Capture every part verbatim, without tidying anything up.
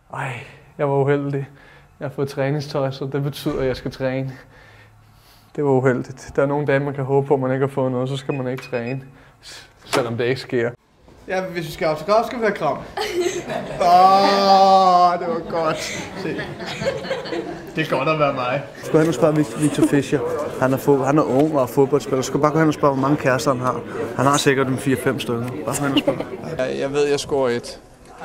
Ej, jeg var uheldig. Jeg har fået træningstøj, så det betyder, at jeg skal træne. Det var uheldigt. Der er nogle dage, man kan håbe på, at man ikke har fået noget, så skal man ikke træne. Selvom det ikke sker. Ja, hvis vi skal autograf, skal vi have kram. Åh, oh, det var godt. Se. Det er godt at være mig. Du skal hen og spørge Victor Fischer. Han er, fod, han er ung og fodboldspiller. Du skal bare gå hen og spørge, hvor mange kærester han har. Han har sikkert dem fire fem stykker. Bare gå hen og spørge. Jeg, jeg ved, jeg scorer et.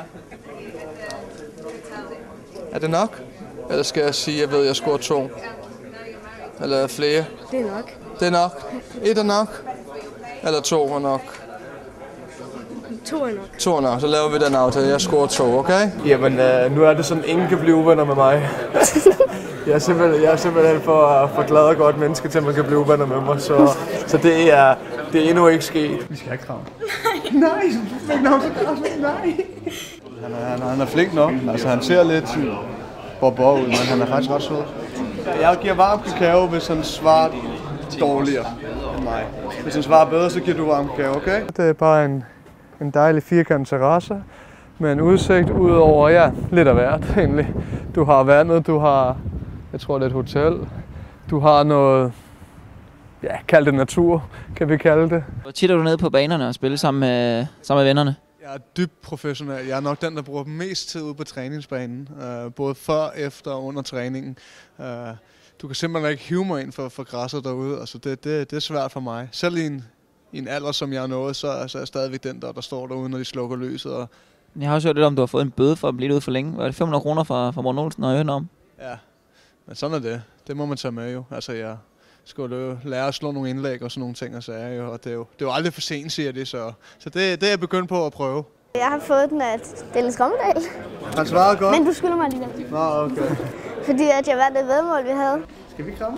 Er det nok? Eller skal jeg sige, at jeg ved, jeg scorer to? Eller flere? Det er nok. Det er nok. Et er nok. Eller to er nok. To er nok. To er nok. Så laver vi den aftale. Jeg scorer to, okay? Jamen, øh, nu er det sådan, ingen kan blive uvenner med mig. Jeg er simpelthen, jeg er simpelthen for, for glad og godt menneske til, at man kan blive uvenner med mig. Så, så det, er, det er endnu ikke sket. Vi skal have kram. Nej. Nej, nej. Han er, han, er, han er flink nok. Altså, han ser lidt bob-bob ud, men han er faktisk ret sød. Jeg giver varm kakao, hvis han svarer dårligere end mig. Hvis han svarer bedre, så giver du varm kakao, okay? Det er bare en, en dejlig firkantet terrasse med en udsigt ud over, ja, lidt af hvert egentlig. Du har vandet, du har, jeg tror det er et hotel. Du har noget, ja, kald det natur, kan vi kalde det. Hvor tit er du nede på banerne og spiller sammen med, sammen med vennerne? Jeg er dybt professionel. Jeg er nok den, der bruger mest tid ude på træningsbanen. Uh, både før, efter og under træningen. Uh, du kan simpelthen ikke hive mig ind for, for græsset derude. Altså, det, det, det er svært for mig. Selv i en, i en alder, som jeg er nået, så, så er jeg stadigvæk den, der, der står derude, når de slukker lyset. Og Jeg har også hørt lidt om, du har fået en bøde for at blive ude for længe. Var det fem hundrede kroner fra, fra Morten Olsen, når jeg hørte om? ja, men sådan er det. Det må man tage med jo. Altså, jeg skulle jo lære at slå nogle indlæg og sådan nogle ting og sager jo. Og det er jo, det er jo aldrig for sent, siger det, så, så det, det er jeg begyndt på at prøve. Jeg har fået den af Dennis Rommedal. Han svarede godt. Men du skylder mig lige den. Nå, okay. Fordi at jeg vandt det vedmål, vi havde. Skal vi kramme?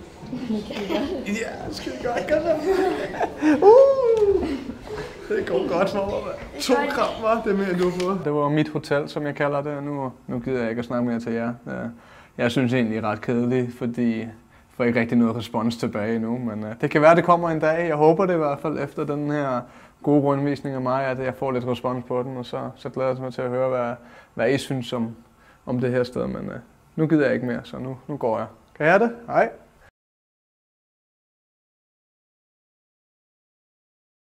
Ja, skal vi godt gøre det? Uh! Det går godt for mig, mand. To krammer, det er mere end du har fået. Det var mit hotel, som jeg kalder det, og nu, nu gider jeg ikke at snakke mere til jer. Jeg synes egentlig, det er ret kedeligt, fordi jeg får ikke rigtig noget respons tilbage endnu. Men uh, det kan være, det kommer en dag. Jeg håber det i hvert fald efter den her gode rundvisning af mig, at jeg får lidt respons på den. Og så, så glæder jeg mig til at høre, hvad, hvad I synes om, om det her sted. Men uh, nu gider jeg ikke mere, så nu, nu går jeg. Kan jeg have det? Hej.